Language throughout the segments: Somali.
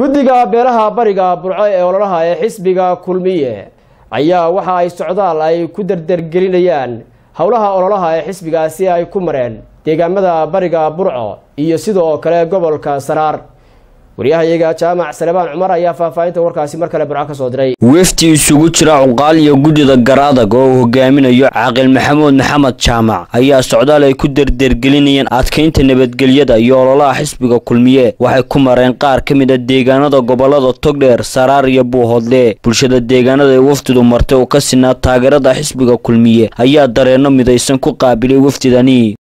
guddiga beelaha bariga burco ee ololaha ee xisbiga kulmiye ayaa waxa ay socdaal ay ku dardargelinayaan howlaha ololaha ee xisbigaasi ay ku mareen deegaamada bariga burco iyo sidoo kale gobolka Saraar. wariyahayaga Jaamac Salebaan Cumar ayaa faahfaahinta warkaasi mar kale burco ka soo diray. wafdi isugu jira Cuqaal iyo guddida Garadag oo hogaaminayo Caaqil Maxamed Jaamac ayaa socdaal ay ku dardargelinayaan adkeynta nabadgelyada iyo ololaha xisbiga kulmiye. waxay ku mareen qaar kamid ah deegaanada gobolada Togdheer, Saraar iyo Buuhoodle. bulshada deegaanada ee wafdidu martay oo ka sinaa taageerada xisbiga kulmiye ayaa dareeno midaysan ku qaabilay wafdidani.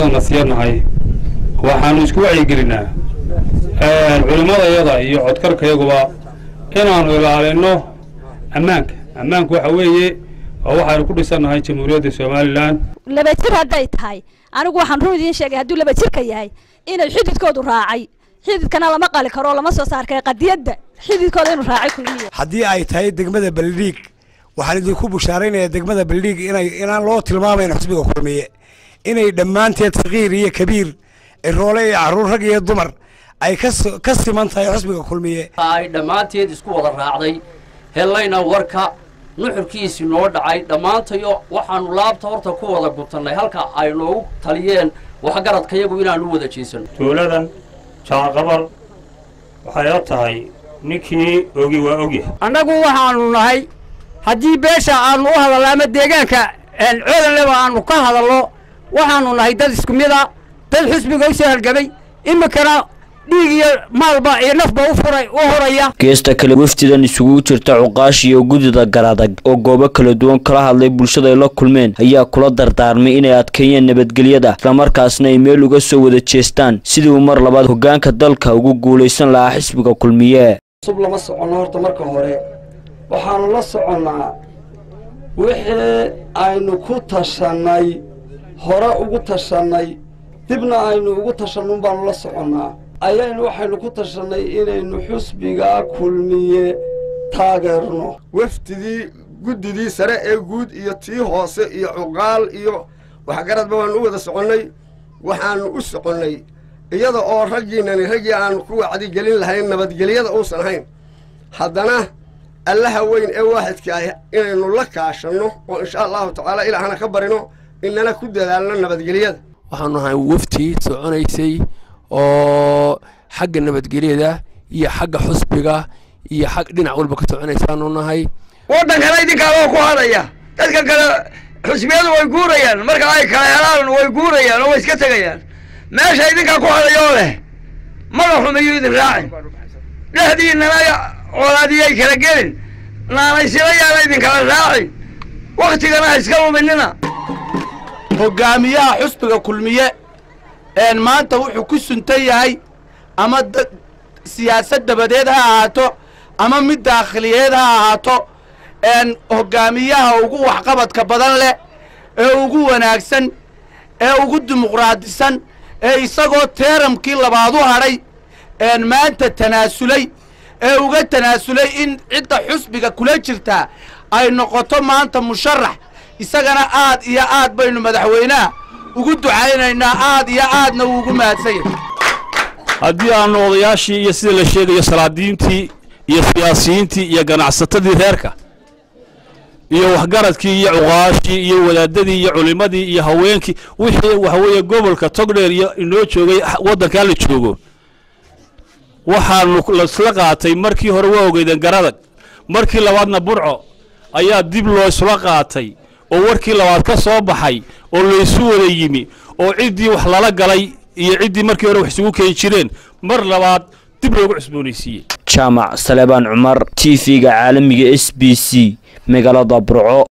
waxaanu isku wacyigelinaa culimada iyada iyo codkarka iyaguba inaanu ilaalino ammaanka waxa weeye oo waxaanu ku dhisanahay jamhuuriyadda Soomaaliland. laba jir haday tahay anigu waxaan run idin sheegay haduu laba jirka yahay inay xididkoodu raacay xididkana lama qali karo lama soo saarkay qadiyada xididkooda inuu raacay kulmiye. haddii ay tahay degmada Baldhiig waxaan idinku bushaaraynayaa degmada Baldhiig inaan loo tilmaamayn xisbiga kulmiye inay dhammaanteed saqiir iyo kabiir roole iyo caruur rag iyo dumar ay ka siman tahay xisbiga kulmiye. ay dhammaanteed isku wada raacday helayna warka nuxurkiisii noo dhacay dhammaantayo waxaanu laabta horta ku wada gubtanay halka ay noogu taliyeen waxgaradka iyagu inaanu wada jeesano. tuuladan jaaqabal waxay la tahay ninkii ogi waa ogi. annagu waxaanu nahay haddii beesha aanu u hadalno ama deegaanka coodanleba aanu ka hadalno waxaanu nahay dad isku mid ah dad xisbiga u soo halgamay imikana dhiig iyo maalba iyo nafba u horaya. geesta kale wafdidan isugu jirta Cuqaash iyo guddida Garadag oo goobo kala duwan kala hadlay bulshada ay la kulmeen ayaa kula dardaarmay inay adkeeyaan nabadgelyada isla markaasna ay meel uga soo wada jeestaan sidii uu mar labaad hoggaanka dalka ugu guuleysan lahaa xisbiga kulmiye. sub lama socono horta marka hore waxaanu la soconaa wixii aynu ku tashanay hore ugu tashanay dibna aynu ugu tashanun baanu la soconaa ayaynu waxaynu ku tashanay inaynu xisbiga kulmiye taageerno. wafdidii guddidii sare ee guud iyo tii hoose iyo Cuqaal iyo waxgaradba waanu u wada soconnay waxaanu u soconnay iyada oo raggii aan ku wacdi gelin lahayn nabadgelyada uusan ahayn haddana allaha weyn ee waaxidka ah inaynu la kaashanno oo insha allahu tacaala ilaahana ka barino inana ku dadaalno nabadgelyada. waxaanu nahay wafti soconaysay oo xagga nabadgelyada iyo xagga xusbiga iyo xag dhinac walba ka soconaysaanu nahay. waddankana idinkaa ku hadaya dadka kale xusbiyadu way guurayaan marka ay kala helaan way guurayaan oo way iska tagayaan meesha idinkaa ku hadayoo leh madaxumayu idin raacin dhexdiinana walaadiyay kala gelin naanaysilayaana idinkala raacin waktigana ha iska luminina. hogaamiyaha xisbiga kulmiye maanta wuxuu ku suntan yahay ama siyaasad dabadeed ha ahaato ama mid daakhiliyeed ha ahaato hogaamiyaha ugu waxqabadka badan leh ee ugu wanaagsan ee ugu dimuqraadisan ee isagoo teeramkii labaad u hadhay maanta tanaasulay ee uga tanaasulay in cidda xisbiga kula jirta ay noqoto maanta musharax isagana aad iyo aad baynu madaxweynaha ugu ducaynaynaa aad iyo aadna ugu mahadsanyahay. haddii aanu odayaashii iyo sida la sheegayo salaadiintii iyo siyaasiyiintii iyo ganacsatadii reerka iyo waxgaradkii iyo Cuqaashii iyo wadaadadii iyo culimadii iyo haweenkii wixii waxa weeye gobolka Togdheer iyo inoo joogay waddanka la joogo waxaanu la qaatay markii hore waa ogeydeen Garadag markii labaadna Burco ayaa dib loo isla qaatay oo warkii labaad ka soo baxay oo la isu wada yimi oo cidii wax lala galay iyo cidii markii hore wax isugu keen jireen mar labaad dib loogu cusboonaysiiyay. Jaamac Salebaan Cumar TV-ga caalamiga SBC magaalada Burco.